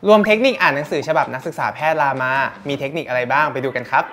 รวมเทคนิคอ่านหนังสือฉบับนักศึกษาแพทย์รามามีเทคนิคอะไรบ้างไปดูกันครับ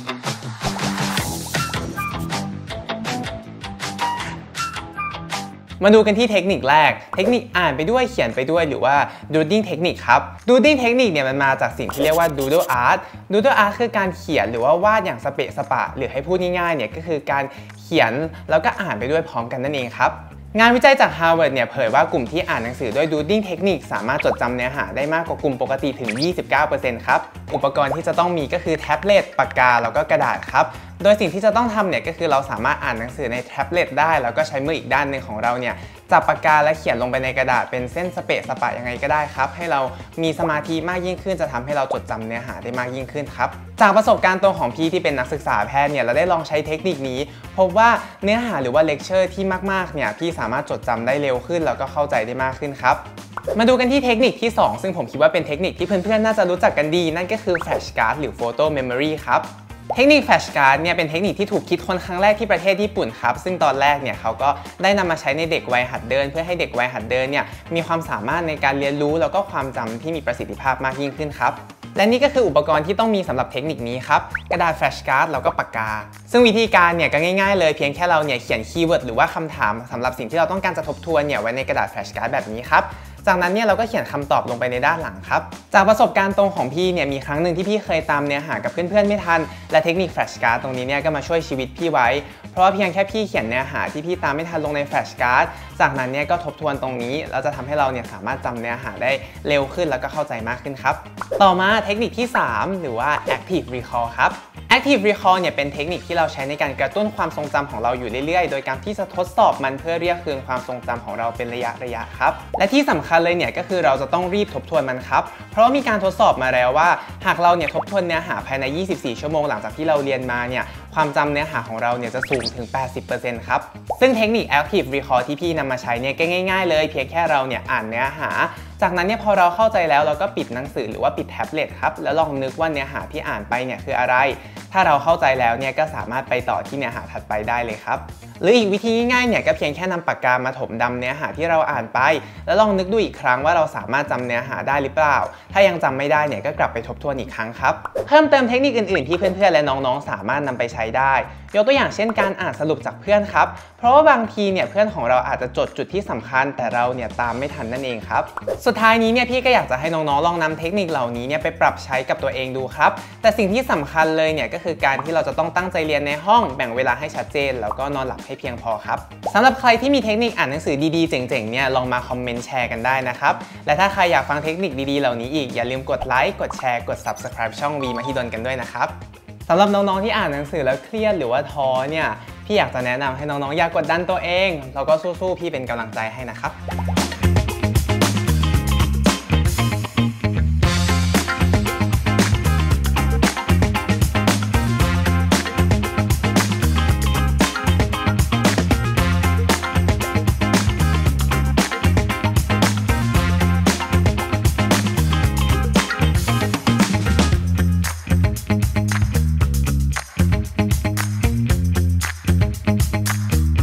มาดูกันที่เทคนิคแรกเทคนิคอ่านไปด้วยเขียนไปด้วยหรือว่า doodling เทคนิคครับ doodling เทคนิคเนี่ยมันมาจากสิ่งที่เรียกว่า doodle art doodle art คือการเขียนหรือว่าวาดอย่างสเปะสปะหรือให้พูดง่ายๆเนี่ยก็คือการเขียนแล้วก็อ่านไปด้วยพร้อมกันนั่นเองครับงานวิจัยจาก Harvard เนี่ยเผยว่ากลุ่มที่อ่านหนังสือด้วย doodling เทคนิคสามารถจดจำเนื้อหาได้มากกว่ากลุ่มปกติถึง 29% ครับอุปกรณ์ที่จะต้องมีก็คือแท็บเล็ตปากกาแล้วก็กระดาษครับโดยสิ่งที่จะต้องทำเนี่ยก็คือเราสามารถอ่านหนังสือในแท็บเล็ตได้แล้วก็ใช้มืออีกด้านหนึ่งของเราเนี่ยจับปากกาและเขียนลงไปในกระดาษเป็นเส้นสเปะสปะยังไงก็ได้ครับให้เรามีสมาธิมากยิ่งขึ้นจะทำให้เราจดจำเนื้อหาได้มากยิ่งขึ้นครับจากประสบการณ์ตรงของพี่ที่เป็นนักศึกษาแพทย์เนี่ยเราได้ลองใช้เทคนิคนี้พบว่าเนื้อหาหรือว่าเลคเชอร์ที่มากๆเนี่ยพี่สามารถจดจำได้เร็วขึ้นแล้วก็เข้าใจได้มากขึ้นครับมาดูกันที่เทคนิคที่2ซึ่งผมคิดว่าเป็นเทคนิคที่เพื่อนๆน่าจะรู้จักกันดีนั่นก็คือ Flash Card หรือ Photo Memory ครับเทคนิค Flash Card เนี่ยเป็นเทคนิคที่ถูกคิดค้นครั้งแรกที่ประเทศญี่ปุ่นครับซึ่งตอนแรกเนี่ยเขาก็ได้นำมาใช้ในเด็กวัยหัดเดินเพื่อให้เด็กวัยหัดเดินเนี่ยมีความสามารถในการเรียนรู้แล้วก็ความจำที่มีประสิทธิภาพมากยิ่งขึ้นครับและนี่ก็คืออุปกรณ์ที่ต้องมีสำหรับเทคนิคนี้ครับกระดาษ Flash Card แล้วก็ปากกาซึ่งวิธีการเนี่ยก็ง่ายๆเลยเพียงแค่เราเนี่ยเขียนคีย์เวิร์ดหรือว่าคำถามสำหรับสิ่งที่เราต้องการจะทบทวนเนี่ยไว้ในกระดาษ Flash Card แบบนี้ครับจากนั้นเนี่ยเราก็เขียนคำตอบลงไปในด้านหลังครับจากประสบการณ์ตรงของพี่เนี่ยมีครั้งหนึ่งที่พี่เคยตามเนื้อหากับเพื่อนๆไม่ทันและเทคนิค Flash Card ตรงนี้เนี่ยก็มาช่วยชีวิตพี่ไว้เพราะว่าเพียงแค่พี่เขียนเนื้อหาที่พี่ตามไม่ทันลงใน Flash Card จากนั้นเนี่ยก็ทบทวนตรงนี้แล้วจะทำให้เราเนี่ยสามารถจำเนื้อหาได้เร็วขึ้นแล้วก็เข้าใจมากขึ้นครับต่อมาเทคนิคที่3หรือว่า Active Recall ครับ Active Recall เนี่ยเป็นเทคนิคที่เราใช้ในการกระตุ้นความทรงจำของเราอยู่เรื่อยๆโดยการที่จะทดสอบมันเพื่อเรียกคืนความทรงจำของเราเป็นระยะครับและที่สำคัญเลยเนี่ยก็คือเราจะต้องรีบทบทวนมันครับเพราะว่ามีการทดสอบมาแล้วว่าหากเราเนี่ยทบทวนเนื้อหาภายใน24ชั่วโมงหลังจากที่เราเรียนมาเนี่ยความจำเนื้อหาของเราเนี่ยจะสูงถึง 80% ครับซึ่งเทคนิค Active Recall ที่พี่นำมาใช้เนี่ยก็ง่ายๆเลยเพียงแค่เราเนี่ยอ่านเนื้อหาจากนั้นเนี่ยพอเราเข้าใจแล้วเราก็ปิดหนังสือหรือว่าปิดแท็บเล็ตครับแล้วลองนึกว่าเนื้อหาที่อ่านไปเนี่ยคืออะไรถ้าเราเข้าใจแล้วเนี่ยก็สามารถไปต่อที่เนื้อหาถัดไปได้เลยครับหรืออีกวิธีง่ายๆเนี่ยก็เพียงแค่นำปากกามาถมดำเนื้อหาที่เราอ่านไปแล้วลองนึกดูอีกครั้งว่าเราสามารถจำเนื้อหาได้หรือเปล่าถ้ายังจำไม่ได้เนี่ยก็กลับไปทบทวนอีกครั้งครับเพิ่มเติมเทคนิคอื่นๆที่เพื่อนๆและน้องๆสามารถนำไปใช้ได้ยกตัวอย่างเช่นการอ่านสรุปจากเพื่อนครับเพราะว่าบางทีเนี่ยเพื่อนของเราอาจจะจดจุดที่สำคัญแต่เราเนี่ยตามไม่ทันนั่นเองครับสุดท้ายนี้เนี่ยพี่ก็อยากจะให้น้องๆลองนำเทคนิคเหล่านี้เนี่ยไปปรับใช้กับตัวเองดูครับแต่สิ่งที่สำคัญเลยเนี่ยก็คือการที่เราจะต้องตั้งใจเรียนในห้องแบ่งเวลาให้ชัดเจนแล้วก็นอนหลับให้เพียงพอครับสำหรับใครที่มีเทคนิคอ่านหนังสือดีๆเจ๋งๆเนี่ยลองมาคอมเมนต์แชร์กันได้นะครับและถ้าใครอยากฟังเทคนิคดีๆเหล่านี้อีกอย่าลืมกดไลค์กดแชร์กด Subscribe ช่อง V Mahidol กันด้วยนะครับสำหรับน้องๆที่อ่านหนังสือแล้วเครียดหรือว่าท้อเนี่ยพี่อยากจะแนะนำให้น้องๆอย่ากดดันตัวเองแล้วก็สู้ๆพี่เป็นกำลังใจให้นะครับ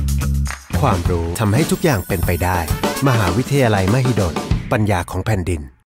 ความรู้ทำให้ทุกอย่างเป็นไปได้มหาวิทยาลัยมหิดลปัญญาของแผ่นดิน